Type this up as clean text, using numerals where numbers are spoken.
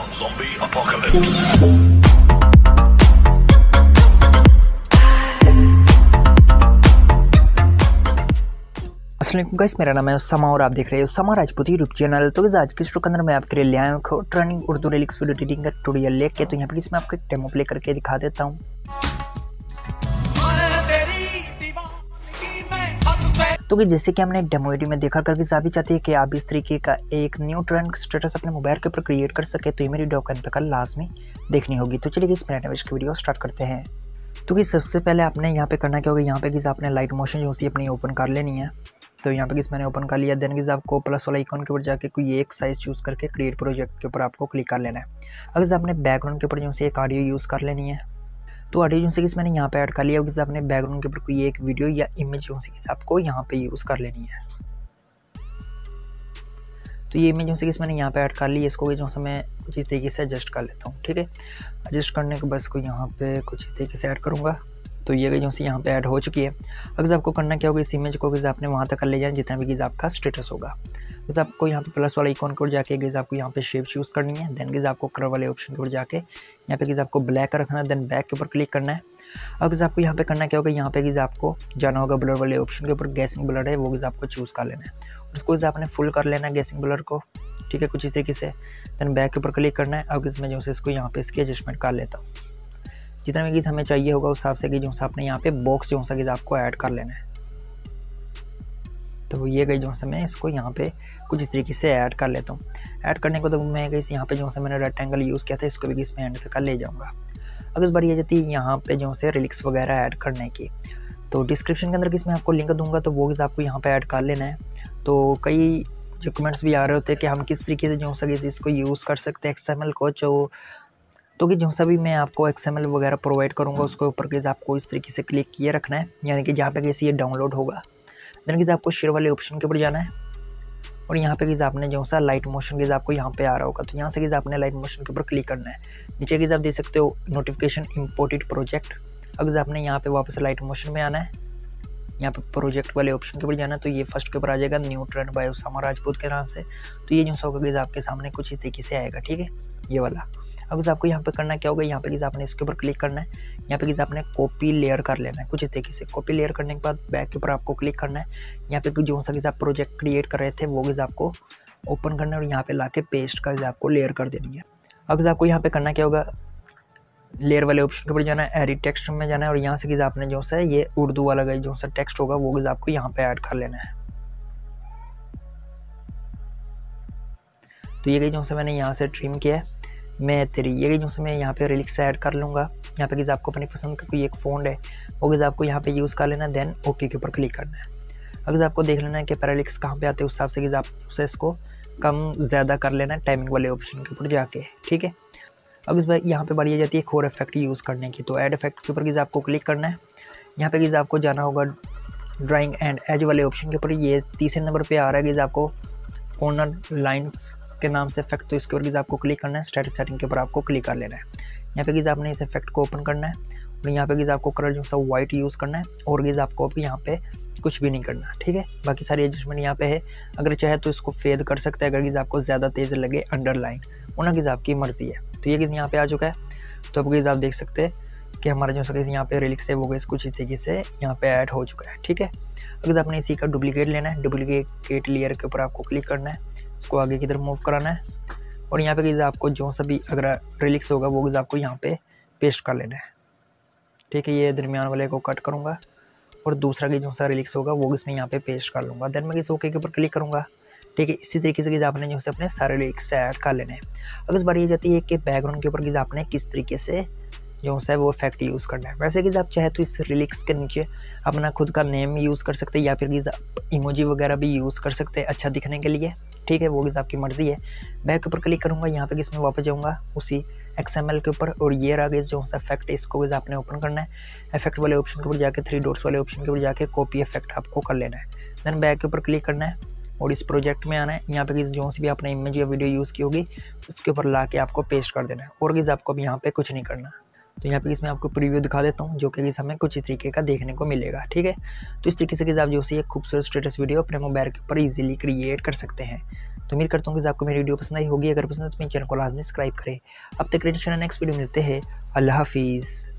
Zombie apocalypse. अस्सलाम वालेकुम guys, मेरा नाम है उसामा और आप देख रहे हो उसामा राजपूत यूट्यूब चैनल। तो आज की वीडियो के अंदर मैं आपके लिए ले आया हूँ training Urdu lyrics video editing का ट्यूटोरियल लेके। तो यहाँ पे इसमें आपको एक डेमो प्ले करके दिखा देता हूँ। तो कि जैसे कि हमने डेमो वीडियो में देखा करके आप भी चाहते हैं कि आप इस तरीके का एक न्यू ट्रेंड स्टेटस अपने मोबाइल के ऊपर क्रिएट कर सके, तो ये मेरी वीडियो का अंत तक लास्ट में देखनी होगी। तो चलिए इस की वीडियो स्टार्ट करते हैं। तो कि सबसे पहले आपने यहाँ पे करना क्या होगा, यहाँ पे कि आपने लाइट मोशन जो सी अपनी ओपन कर लेनी है। तो यहाँ पे किस मैंने ओपन कर लिया। देन किस आपको प्लस वाला आइकॉन के ऊपर जाके कोई एक साइज़ चूज़ करके क्रिएट प्रोजेक्ट के ऊपर आपको क्लिक कर लेना है। अगर आपने बैकग्राउंड के ऊपर जो से एक ऑडियो यूज़ कर लेनी है, तो ऑडियो जो से किस मैंने यहाँ पे ऐड कर लिया। किस आपने बैकग्राउंड के ऊपर कोई एक वीडियो या इमेज जो से किस आपको यहाँ पे यूज़ कर लेनी है। तो ये इमेज जो से किस मैंने यहाँ पे ऐड कर ली। इसको जो से मैं कुछ इस तरीके से एडजस्ट कर लेता हूँ। ठीक है, एडजस्ट करने के बस को यहाँ पे कुछ इस तरीके से ऐड करूँगा। तो ये जो सी यहाँ पे ऐड हो चुकी है। अगर आपको करना क्या होगा, इस इमेज को आपने वहाँ तक कर ले जाए जितना भी आपका स्टेटस होगा। तो आपको यहाँ पे प्लस वाला आइकॉन के ऊपर जाके आपको यहाँ पे शेप चूज़ करनी है। देन आपको कलर वाले ऑप्शन के ऊपर जाके यहाँ पे आपको ब्लैक रखना है। देन बैक के ऊपर क्लिक करना है। अगर आपको यहाँ पे करना क्या होगा, यहाँ पे आपको जाना होगा ब्लर वाले ऑप्शन के ऊपर, गैसिंग ब्लर है वो आपको चूज़ कर लेना है। उसको आपने फुल कर लेना है गैसिंग ब्लर को। ठीक है, कुछ इस तरीके से। देन बैक के ऊपर क्लिक करना है। अब इसमें जो है इसको यहाँ पे इसकी एडजस्टमेंट कर लेता हूँ जितना भी हमें चाहिए होगा उस हिसाब से कि जो आपने यहाँ पे बॉक्स जो सा आपको ऐड कर लेना है। तो ये गई जो मैं इसको यहाँ पे कुछ इस तरीके से ऐड कर लेता हूँ। ऐड करने को तो मैं गई यहाँ पे जो मैंने रेक्टेंगल यूज़ किया था इसको भी इसमें एंड तक ले जाऊँगा। अगर इस बार ये जाती है यहाँ पे जो से रिलिक्स वगैरह ऐड करने की, तो डिस्क्रिप्शन के अंदर मैं आपको लिंक दूंगा, तो वो आपको यहाँ पे ऐड कर लेना है। तो कई जो कमेंट्स भी आ रहे होते हैं कि हम किस तरीके से जो सा इसको यूज़ कर सकते हैं XML को। तो कि जो सा भी मैं आपको XML वगैरह प्रोवाइड करूँगा उसके ऊपर के आपको इस तरीके से क्लिक किए रखना है, यानी कि जहाँ पे कैसे ये डाउनलोड होगा। देन कि आपको शेयर वाले ऑप्शन के ऊपर जाना है और यहाँ पे कि आपने जो सा लाइट मोशन के आपको यहाँ पे आ रहा होगा, तो यहाँ से कि आपने लाइट मोशन के ऊपर क्लिक करना है। नीचे कि आप देख सकते हो नोटिफिकेशन इम्पोर्टेड प्रोजेक्ट। अगर आपने यहाँ पे वापस लाइट मोशन में आना है, यहाँ पे प्रोजेक्ट वाले ऑप्शन के ऊपर जाना है, तो ये फर्स्ट के ऊपर आ जाएगा new trend by Usama Rajput के नाम से। तो ये जो सा होगा आपके सामने कुछ इस तरीके से आएगा। ठीक है, ये वाला। अब आपको यहाँ पे करना क्या होगा, यहाँ पे आपने इसके ऊपर क्लिक करना है। यहाँ पे आपने कॉपी लेयर कर लेना है कुछ इस तरीके से। कॉपी लेयर करने के बाद बैक के ऊपर आपको क्लिक करना है। यहाँ पे जो सा आप प्रोजेक्ट क्रिएट कर रहे थे वो आपको ओपन करना है और यहाँ पे लाके पेस्ट कर आपको लेयर कर देनी है। अब आपको यहाँ पे करना क्या होगा, लेयर वाले ऑप्शन के ऊपर जाना है, एडिट टेक्स्ट में जाना है और यहाँ से आपने जो सा ये उर्दू वाला जो सा टेक्स्ट होगा वो आपको यहाँ पे ऐड कर लेना है। तो ये जो सा मैंने यहाँ से ट्रिम किया है, मैं तेरी ये जो से मैं यहाँ पे रिलिक्स ऐड कर लूँगा। यहाँ पे कि आपको अपनी पसंद का कोई एक फ़ॉन्ट है वो आपको यहाँ पे यूज़ कर लेना है। देन ओके के ऊपर क्लिक करना है। अगर आपको देख लेना है कि पैरालिक्स कहाँ पे आते हैं उस हिसाब से कि आप उसे इसको कम ज़्यादा कर लेना है टाइमिंग वाले ऑप्शन के ऊपर जाके। ठीक है, अब इस बार यहाँ पे बारी आ जाती है एक और इफेक्ट यूज़ करने की। तो ऐड इफेक्ट के ऊपर कि आपको क्लिक करना है। यहाँ पे कि आपको जाना होगा ड्राइंग एंड एज वाले ऑप्शन के ऊपर। ये तीसरे नंबर पर आ रहा है कि आपको कॉर्नर लाइन्स के नाम से इफेक्ट। तो इसके ऊपर आपको क्लिक करना है, स्टैटिक सेटिंग के ऊपर आपको क्लिक कर लेना है। यहाँ पे आपने इस इफेक्ट को ओपन करना है और यहाँ पे आपको कलर जो सा वाइट यूज़ करना है और आपको अभी यहाँ पे कुछ भी नहीं करना। ठीक है, बाकी सारी एडजस्टमेंट यहाँ पे है। अगर चाहे तो इसको फेड कर सकते हैं अगर आपको ज़्यादा तेज़ लगे अंडरलाइन, उन्हें आपकी मर्जी है। तो ये यहाँ पे आ चुका है। तो अब आप देख सकते हैं कि हमारा जो सा यहाँ पे रिलिक्स है वो कुछ इस तरीके से यहाँ पे ऐड हो चुका है। ठीक है, अगर आपने इसी का डुप्लीकेट लेना है, डुप्लीकेट लेयर के ऊपर आपको क्लिक करना है, इसको आगे की तरफ मूव कराना है और यहाँ पे आपको जो सा भी अगर रिलिक्स होगा वो आपको यहाँ पे पेस्ट कर लेना है। ठीक है, ये दरमियान वाले को कट करूँगा और दूसरा की जो सा रिलिक्स होगा वो इसमें यहाँ पे पेस्ट कर लूँगा। देन मैं इस ओके के ऊपर क्लिक करूँगा। ठीक है, इसी तरीके से आपने जो से अपने सारे रिलिक्स ऐड कर लेने हैं। अब इस बार ये जाती है कि बैकग्राउंड के ऊपर आपने किस तरीके से जो है वो इफेक्ट यूज़ करना है। वैसे कि आप चाहे तो इस रिलिक्स के नीचे अपना खुद का नेम यूज़ कर सकते हैं या फिर इमोजी वगैरह भी यूज़ कर सकते हैं अच्छा दिखने के लिए। ठीक है, वो आपकी मर्ज़ी है। बैक के ऊपर क्लिक करूँगा, यहाँ पे इसमें वापस जाऊँगा उसी XML के ऊपर और ये आगे जो सा इफेक्ट है इसको आपने ओपन करना है। इफेक्ट वाले ऑप्शन के ऊपर जाके 3 डॉट्स वाले ऑप्शन के ऊपर जाके कॉपी इफेक्ट आपको कर लेना है। देन बैक के ऊपर क्लिक करना है और इस प्रोजेक्ट में आना है। यहाँ पे जो सी भी आपने इमेज या वीडियो यूज़ की होगी उसके ऊपर ला के आपको पेस्ट कर देना है और आपको भी यहाँ पे कुछ नहीं करना। तो यहाँ पे इसमें आपको प्रीव्यू दिखा देता हूँ जो कि हमें कुछ इस तरीके का देखने को मिलेगा। ठीक है, तो इस तरीके से आप जो सी एक खूबसूरत स्टेटस वीडियो अपने मोबाइल के ऊपर इजीली क्रिएट कर सकते हैं। तो उम्मीद करता हूँ कि आपको मेरी वीडियो पसंद आई होगी। अगर पसंद है तो मेरे चैनल को लाजमी सब्सक्राइब करें। अब तक नेक्स्ट वीडियो मिलते हैं। अल्लाह हाफिज़।